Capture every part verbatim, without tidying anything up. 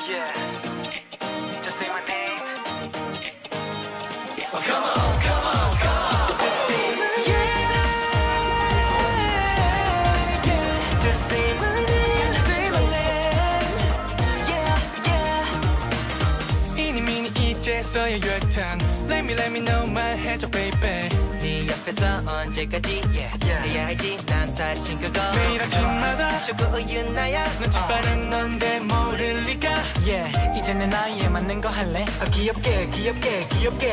Yeah, just say my name. Oh, come on, come on, come on. Just say my name. Yeah, yeah. Just say my name. Say my name. Yeah, yeah. 이니 미니 이제서야 your turn. Let me, let me know 말해줘, baby. 네 옆에서 언제까지 yeah, yeah. 해야 할지 난 사실 그거 매일 아침마다 최고 우유 나야 눈치 빠른 넌데 모를 리가 yeah, 이제 내 나이에 맞는 거 할래 아, 귀엽게 귀엽게 귀엽게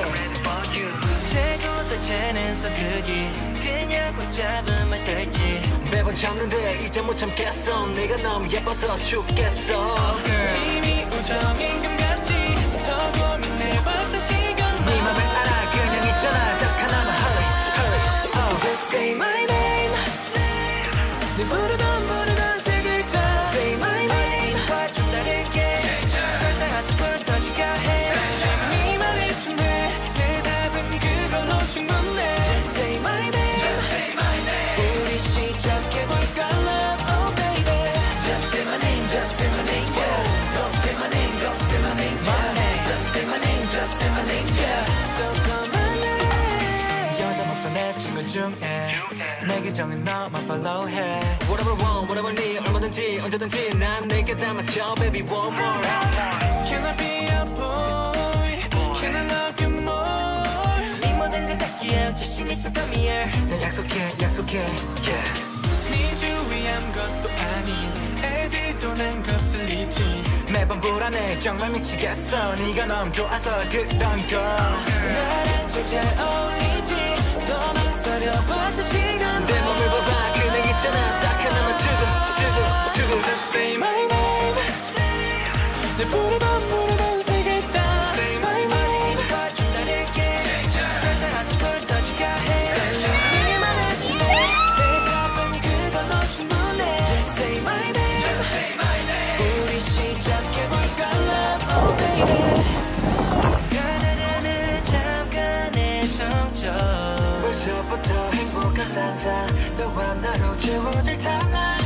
최고 도체는 소크기 그냥 꽉 잡은 말 들지 매번 참는데 이제 못 참겠어 네가 너무 예뻐서 죽겠어 oh, 이미 우정인 것 같지 더 고민해봤자 시간 네 맘을 알아 그냥 있잖아 딱 하나만 hurry hurry oh. Just say my name 네 부르던 부르던 세 글자 Say my name 어제와 좀 다르게 설탕 한 스푼 더 추가해 네 말해주네 대답은 그걸로 충분해 Just say my name Just say my name 우리 시작해볼까 love oh baby Just say my name Just say my name yeah. Go say my name Go say my name my name Just say my name Just say my name yeah. So come on name 여자 목소 내 친구 중에 내 계정은 너만 follow해 Whatever want Whatever need 얼마든지 언제든지 난 내게 다 맞춰 Baby one more Can I be a boy Can I love you more 네 모든 걸 다 기억 자신 있어 come here 난 약속해 약속해 yeah. 네 주위 아무것도 아닌 애들도 난 거슬리지 매번 불안해 정말 미치겠어 네가 너무 좋아서 그런 걸 나랑 제일 잘 어울리지 더 망설여봤자 시간 내 몸을 봐봐 그냥 있잖아 딱 하나만 두고 두고 두고 Just say my name 내 부르던 부르던 세 글자 Say my name 어제와 좀 다르게 설탕 한 스푼 더 추가해 네 말해주네 대답은 그걸로 충분해 Just say my name Just say my name 우리 시작해볼까 love oh baby 가나다는 잠깐의 정적 벌써부터 행복한 상상 너와 나로 채워질 탐나